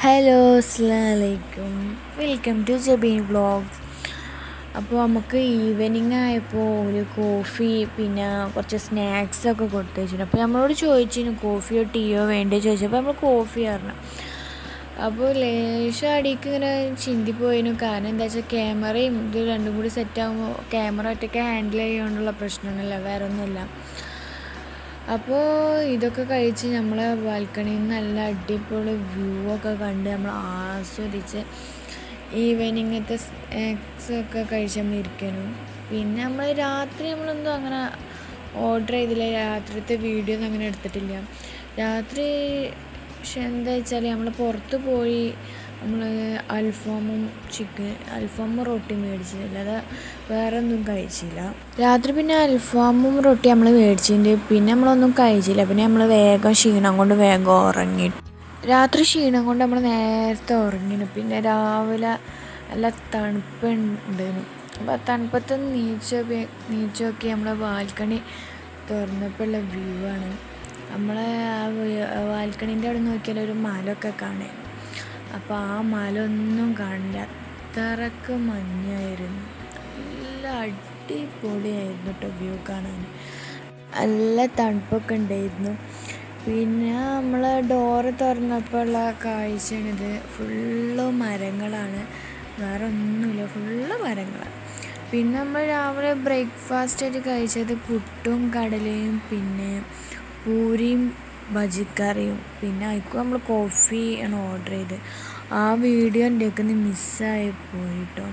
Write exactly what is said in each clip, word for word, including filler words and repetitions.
Hello അസ്സലാമലൈക്കും, welcome to Jabeen vlogs. അപ്പോൾ നമുക്ക് ഈവനിങ് ആയപ്പോൾ ഒരു കോഫി പിന്നെ കുറച്ച് സ്നാക്സൊക്കെ കൊടുത്തു വെച്ചിട്ടുണ്ട്. അപ്പോൾ നമ്മളോട് ചോദിച്ചിരുന്നു കോഫിയോ ടീയോ വേണ്ടേ ചോദിച്ചപ്പോൾ നമ്മൾ കോഫി പറഞ്ഞു. അപ്പോൾ ലേശം അടിക്ക് ഇങ്ങനെ ചിന്തിപ്പോയിരുന്നു. കാരണം എന്താ വെച്ചാൽ ക്യാമറയും ഇത് രണ്ടും കൂടി സെറ്റാകുമ്പോൾ ക്യാമറ ഒറ്റയ്ക്ക് ഹാൻഡിൽ ചെയ്യുകൊണ്ടുള്ള പ്രശ്നമൊന്നുമില്ല, വേറെ ഒന്നുമില്ല. അപ്പോൾ ഇതൊക്കെ കഴിച്ച് നമ്മൾ ബാൽക്കണിയിൽ നിന്ന് നല്ല അടിപൊളി വ്യൂ ഒക്കെ കണ്ട് നമ്മൾ ആസ്വദിച്ച് ഈവനിങ്ങത്തെ സ്നാക്സൊക്കെ കഴിച്ച് നമ്മൾ ഇരിക്കണം. പിന്നെ നമ്മൾ രാത്രി നമ്മളൊന്നും അങ്ങനെ ഓർഡർ ചെയ്തില്ല, രാത്രിത്തെ വീഡിയോ ഒന്നും അങ്ങനെ എടുത്തിട്ടില്ല. രാത്രി പക്ഷെ എന്താ വെച്ചാൽ നമ്മൾ പുറത്ത് പോയി നമ്മൾ അൽഫാമും ചിക്കൻ അൽഫാമും റൊട്ടി മേടിച്ചില്ല, അല്ലാതെ വേറെ ഒന്നും കഴിച്ചില്ല. രാത്രി പിന്നെ അൽഫാമും റൊട്ടി നമ്മൾ മേടിച്ചിട്ടുണ്ട്, പിന്നെ നമ്മളൊന്നും കഴിച്ചില്ല. പിന്നെ നമ്മൾ വേഗം ക്ഷീണം കൊണ്ട് വേഗം ഉറങ്ങി. രാത്രി ക്ഷീണം കൊണ്ട് നമ്മൾ നേരത്തെ ഉറങ്ങിനു. പിന്നെ രാവിലെ നല്ല തണുപ്പുണ്ടായിരുന്നു. അപ്പോൾ ആ തണുപ്പത്ത് നീച്ച് നീച്ച് നോക്കി നമ്മളെ ബാൽക്കണി തുറന്നപ്പോൾ ഉള്ള വ്യൂ ആണ്. നമ്മളെ ആ ബാൽക്കണീൻ്റെ അവിടെ നോക്കിയാൽ ഒരു മലയൊക്കെ കാണാൻ. അപ്പോൾ ആ മല ഒന്നും കാണില്ല, അത്രക്ക് മഞ്ഞായിരുന്നു. നല്ല അടിപൊളിയായിരുന്നു കേട്ടോ വ്യൂ കാണാൻ, നല്ല തണുപ്പൊക്കെ ഉണ്ടായിരുന്നു. പിന്നെ നമ്മൾ ഡോറ് തുറന്നപ്പോൾ ഉള്ള കാഴ്ചയാണിത്. ഫുള്ള് മരങ്ങളാണ്, വേറെ ഒന്നുമില്ല, ഫുള്ള് മരങ്ങളാണ്. പിന്നെ നമ്മൾ രാവിലെ ബ്രേക്ക്ഫാസ്റ്റായിട്ട് കഴിച്ചത് പുട്ടും കടലയും പിന്നെ പൂരിയും ബജിക്കറിയും. പിന്നെ അതിക്കും നമ്മൾ കോഫി ആണ് ഓർഡർ ചെയ്ത്. ആ വീഡിയോ എൻ്റെ ഒന്ന് മിസ്സായി പോയിട്ടോ.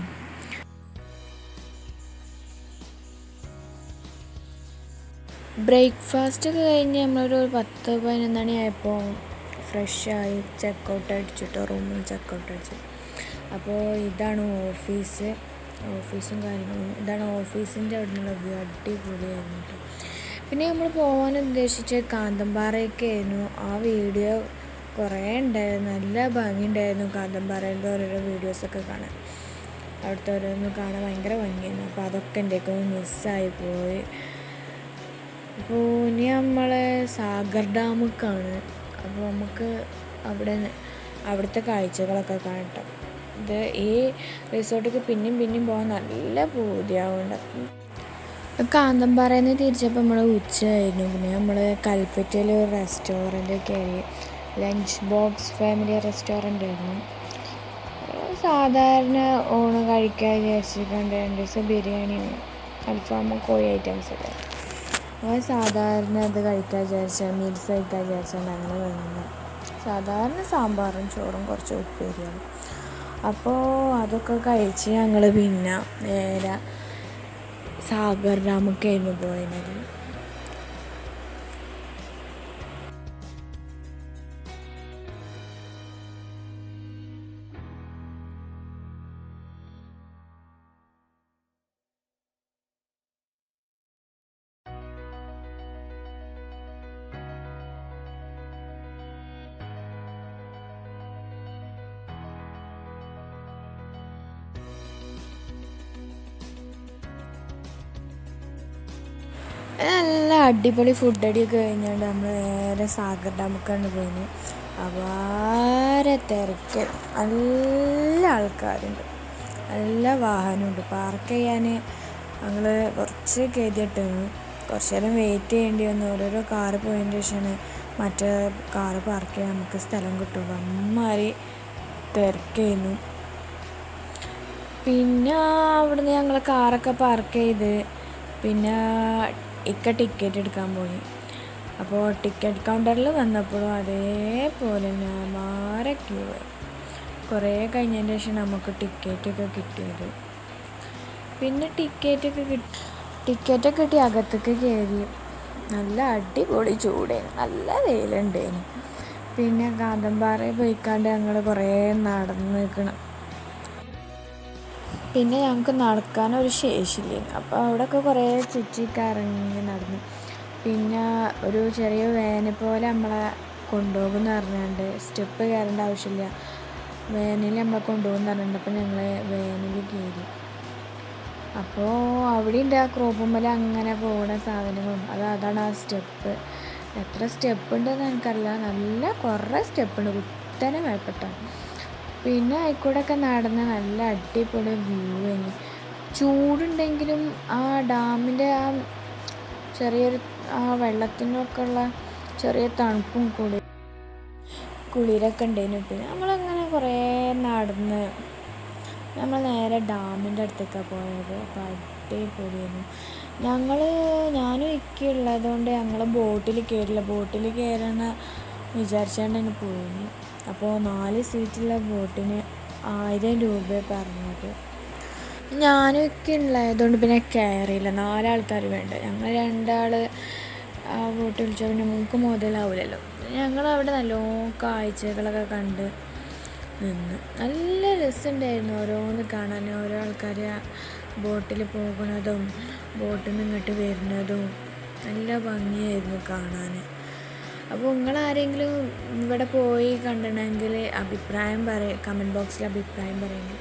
ബ്രേക്ക്ഫാസ്റ്റ് ഒക്കെ കഴിഞ്ഞ് നമ്മളൊരു പത്ത് പതിനൊന്ന് മണി ആയപ്പോൾ ഫ്രഷായി ചെക്കൗട്ട് അടിച്ചിട്ടോ, റൂമിൽ ചെക്കൗട്ട് അടിച്ചു. അപ്പോൾ ഇതാണ് ഓഫീസ്, ഓഫീസും കാര്യങ്ങളും ഇതാണ് ഓഫീസിൻ്റെ അവിടെ നിന്നുള്ള വ്യൂ. അടിപൊളിയായിരുന്നു കേട്ടോ. പിന്നെ നമ്മൾ പോകാൻ ഉദ്ദേശിച്ച കാന്തമ്പാറയൊക്കെയായിരുന്നു. ആ വീഡിയോ കുറേ ഉണ്ടായിരുന്നു, നല്ല ഭംഗിയുണ്ടായിരുന്നു കാന്തമ്പാറയിലത്തെ ഓരോരോ വീഡിയോസൊക്കെ കാണാൻ. അവിടുത്തെ ഓരോന്ന് കാണാൻ ഭയങ്കര ഭംഗിയായിരുന്നു. അപ്പോൾ അതൊക്കെ എൻ്റെ മിസ്സായി പോയി. അപ്പോൾ ഇനി നമ്മൾ സാഗർ ഡാമൊക്കെയാണ്. അപ്പോൾ നമുക്ക് അവിടെ അവിടുത്തെ കാഴ്ചകളൊക്കെ കാണട്ടോ. ഇത് ഈ റിസോർട്ടിലേക്ക് പിന്നെയും പിന്നെയും പോകാൻ നല്ല പൂതിയാവുന്നുണ്ട്. കാന്തമ്പാറയിൽ നിന്ന് തിരിച്ചപ്പോൾ നമ്മൾ ഉച്ചയായിരുന്നു. പിന്നെ നമ്മൾ കൽപ്പറ്റയിൽ ഒരു റെസ്റ്റോറൻറ്റ് കയറി, ലഞ്ച് ബോക്സ് ഫാമിലി റെസ്റ്റോറൻ്റ് ആയിരുന്നു. സാധാരണ ഊണ് കഴിക്കാൻ വിചാരിച്ചിട്ടുണ്ട്. രണ്ട് ദിവസം ബിരിയാണിയും അൽഫാമും കോഴി ഐറ്റംസൊക്കെ. അപ്പോൾ സാധാരണ അത് കഴിക്കാൻ വിചാരിച്ചാൽ മീൽസ് കഴിക്കാൻ വിചാരിച്ചാൽ അങ്ങനെ വേണം. സാധാരണ സാമ്പാറും ചോറും കുറച്ച് ഉപ്പേരിയാണ്. അപ്പോൾ അതൊക്കെ കഴിച്ച് ഞങ്ങൾ പിന്നെ നേരെ സാഗർ ഡാമൊക്കെയായിരുന്നു പോയത്. നല്ല അടിപൊളി ഫുഡ് അടിയൊക്കെ കഴിഞ്ഞാണ്ട് നമ്മൾ നേരെ സാഗർ ഡാമൊക്കെയാണ് പോയിന്. അപാര തിരക്ക്, നല്ല ആൾക്കാരുണ്ട്, നല്ല വാഹനമുണ്ട്. പാർക്ക് ചെയ്യാൻ ഞങ്ങൾ കുറച്ച് കയറ്റിയിട്ടാണ്, കുറച്ച് നേരം വെയിറ്റ് ചെയ്യേണ്ടി വന്നു. ഓരോരോ കാറ് പോയതിൻ്റെ ശേഷമാണ് മറ്റേ കാറ് പാർക്ക് ചെയ്യാൻ നമുക്ക് സ്ഥലം കിട്ടുള്ളൂ. അമ്മാതിരി തിരക്കായിരുന്നു. പിന്നെ അവിടുന്ന് ഞങ്ങൾ കാറൊക്കെ പാർക്ക് ചെയ്ത് പിന്നെ ഇക്ക ടിക്കറ്റ് എടുക്കാൻ പോയി. അപ്പോൾ ടിക്കറ്റ് കൗണ്ടറിൽ വന്നപ്പോഴും അതേപോലെ തന്നെ മാറെ ക്യൂ. കുറേ കഴിഞ്ഞതിന് ശേഷം നമുക്ക് ടിക്കറ്റൊക്കെ കിട്ടിയത്. പിന്നെ ടിക്കറ്റൊക്കെ കിട്ടി ടിക്കറ്റൊക്കെ കിട്ടി അകത്തേക്ക് കയറി. നല്ല അടിപൊളി ചൂടായിരുന്നു, നല്ല വെയിലുണ്ടായിരുന്നു. പിന്നെ കാന്തമ്പാറയിൽ പോയിക്കാണ്ട് ഞങ്ങൾ കുറേ നടന്ന് നിൽക്കണം. പിന്നെ ഞങ്ങൾക്ക് നടക്കാനൊരു ശേഷിയില്ലായിരുന്നു. അപ്പോൾ അവിടെയൊക്കെ കുറേ ചുറ്റിക്കറങ്ങി നടന്നു. പിന്നെ ഒരു ചെറിയ വാന് പോലെ നമ്മളെ കൊണ്ടുപോകുമെന്ന് പറഞ്ഞുകൊണ്ട് സ്റ്റെപ്പ് കയറേണ്ട ആവശ്യമില്ല, വാനിൽ നമ്മളെ കൊണ്ടുപോകുമെന്ന് പറഞ്ഞിട്ടുണ്ട്. അപ്പോൾ ഞങ്ങൾ വാനിൽ കയറി. അപ്പോൾ അവിടെ ഉണ്ട് ആ ക്രോപ്പുമ്മൽ അങ്ങനെ പോകുന്ന സാധനങ്ങളും. അത് അതാണ് ആ സ്റ്റെപ്പ്. എത്ര സ്റ്റെപ്പ് ഉണ്ടെന്ന് എനിക്കറിയില്ല, നല്ല കുറേ സ്റ്റെപ്പ് ഉണ്ട്, കുത്തനെ മേൽപ്പെട്ടാണ്. പിന്നെ അതിൽക്കൂടെയൊക്കെ നടന്ന് നല്ല അടിപൊളി വ്യൂ ആണ്. ചൂടുണ്ടെങ്കിലും ആ ഡാമിൻ്റെ ആ ചെറിയൊരു ആ വെള്ളത്തിനൊക്കെ ഉള്ള ചെറിയ തണുപ്പും കുളി കുളിരൊക്കെ ഉണ്ടായിരുന്നു. പിന്നെ നമ്മളങ്ങനെ കുറേ നടന്ന് നമ്മൾ നേരെ ഡാമിൻ്റെ അടുത്തേക്കാണ് പോയത്. അപ്പോൾ അടിപൊളിയായിരുന്നു. ഞങ്ങൾ ഞാനും ഇക്ക ഉള്ളതുകൊണ്ട് ഞങ്ങൾ ബോട്ടിൽ കയറില്ല. ബോട്ടിൽ കയറണ വിചാരിച്ചുകൊണ്ട് തന്നെ പോയിന്. അപ്പോൾ നാല് സീറ്റുള്ള ബോട്ടിന് ആയിരം രൂപ പറഞ്ഞത്. ഞാനും ഒക്കെ ഉള്ളതുകൊണ്ട് പിന്നെ കയറിയില്ല. നാലാൾക്കാർ വേണ്ട. ഞങ്ങൾ രണ്ടാൾ ആ ബോട്ട് വിളിച്ചാൽ പിന്നെ നമുക്ക് മുതലാവില്ലല്ലോ. ഞങ്ങളവിടെ നല്ലോണം കാഴ്ചകളൊക്കെ കണ്ട് നിന്ന് നല്ല രസമുണ്ടായിരുന്നു ഓരോന്ന് കാണാൻ. ഓരോ ആൾക്കാർ ബോട്ടിൽ പോകുന്നതും ബോട്ടിൽ നിന്ന് ഇങ്ങോട്ട് വരുന്നതും നല്ല ഭംഗിയായിരുന്നു കാണാൻ. അപ്പോൾ നിങ്ങളാരെങ്കിലും ഇവിടെ പോയി കണ്ടിട്ടുണ്ടെങ്കിൽ അഭിപ്രായം പറയും, കമൻറ്റ് ബോക്സിൽ അഭിപ്രായം പറയുന്നു.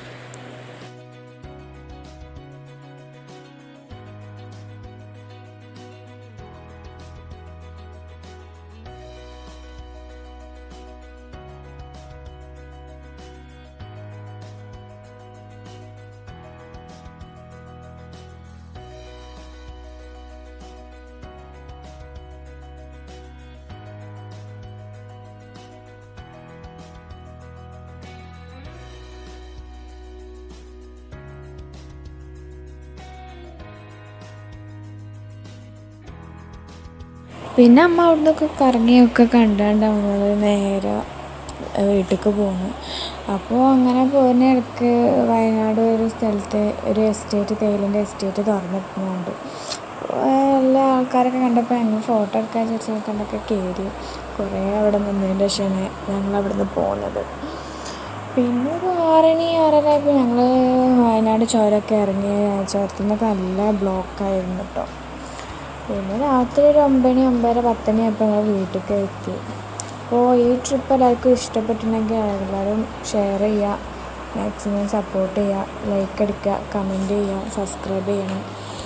പിന്നെ അമ്മ അവിടെ നിന്നൊക്കെ കറങ്ങിയൊക്കെ കണ്ടാണ്ട് നമ്മൾ നേരെ വീട്ടിലേക്ക് പോന്നു. അപ്പോൾ അങ്ങനെ പോകുന്ന ഇടയ്ക്ക് വയനാട് ഒരു സ്ഥലത്ത് ഒരു എസ്റ്റേറ്റ്, തേയിലേൻ്റെ എസ്റ്റേറ്റ് തുറന്നിട്ടുണ്ട്. എല്ലാ ആൾക്കാരൊക്കെ കണ്ടപ്പോൾ ഞങ്ങൾ ഫോട്ടോ എടുക്കാൻ വിചാരിച്ച് കണ്ടൊക്കെ കയറി. കുറേ അവിടെ നിന്നതിൻ്റെ ശേഷമാണ് ഞങ്ങൾ അവിടെ നിന്ന് പോകുന്നത്. പിന്നെ ഒരു ആറണി ആറരയായപ്പോൾ ഞങ്ങൾ വയനാട് ചുരമൊക്കെ ഇറങ്ങി. ചുരത്തിൽ നിന്നൊക്കെ നല്ല ബ്ലോക്കായിരുന്നു കേട്ടോ. പിന്നെ രാത്രി ഒരു ഒമ്പത് ഒമ്പതര പത്തണി ആയപ്പോൾ ഞങ്ങൾ വീട്ടിലേക്ക് എത്തി. അപ്പോൾ ഈ ട്രിപ്പ് എല്ലാവർക്കും ഇഷ്ടപ്പെട്ടിട്ടുണ്ടെങ്കിൽ എല്ലാവരും ഷെയർ ചെയ്യുക, മാക്സിമം സപ്പോർട്ട് ചെയ്യുക, ലൈക്ക് അടിക്കുക, കമൻറ്റ് ചെയ്യുക, സബ്സ്ക്രൈബ് ചെയ്യണം.